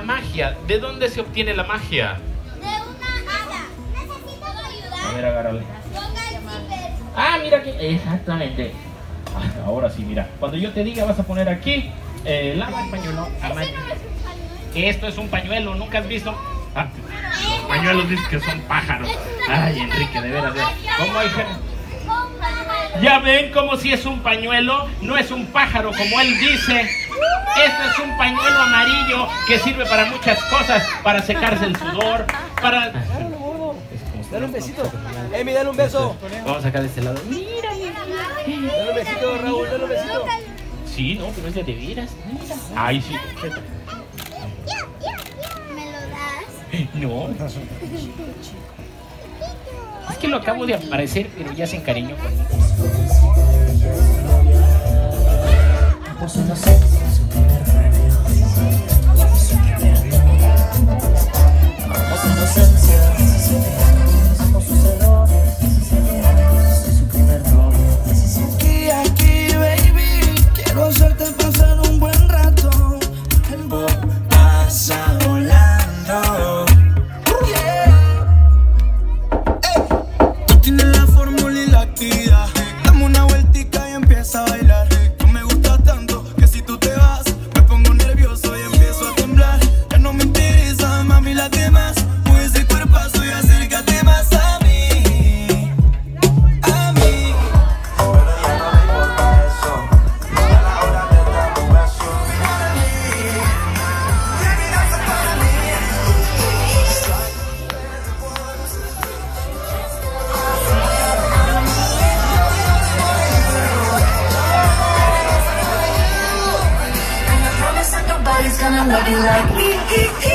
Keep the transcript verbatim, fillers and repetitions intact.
magia. ¿De dónde se obtiene la magia? De una hada. Necesito ayudar. A ver, agárrale. Ponga el zipper. Ah, mira que... Exactamente. Ah, ahora sí, mira. Cuando yo te diga vas a poner aquí... Eh, lava el pañuelo. Amarillo. Esto es un pañuelo. ¿Nunca has visto? Ah, los pañuelos dicen que son pájaros. Ay, Enrique, de veras. ¿Cómo hay gente? Ya ven como si es un pañuelo, no es un pájaro como él dice. Este es un pañuelo amarillo que sirve para muchas cosas, para secarse el sudor, para... Dale un besito. Emi, dale un beso. Vamos acá de este lado. Mira, mira. Dale un besito, Raúl, dale un besito. Sí, no, pero es de veras. Ay, sí. ¿Me lo das? No. Es que lo acabo de aparecer, pero ya se encariñó conmigo. Por su inocencia, su primer premio. Su primer novio. Por su inocencia, diecisiete años. Por sus errores, diecisiete años. Su primer novio. Aquí, aquí, baby. Quiero hacerte pasar un buen rato. El tiempo pasa volando. Tienes la fórmula y la actividad. Dame una vueltica y empieza a bailar. No me gusta tanto que si tú te vas me pongo nervioso y empiezo a temblar. Ya no me interesa, mami, las demás. Mueve ese cuerpazo y acércate más a mí. A mí. Pero ya no me importa eso. A la hora de dar un beso. Para mí. Para mí. Nobody's gonna love you like me.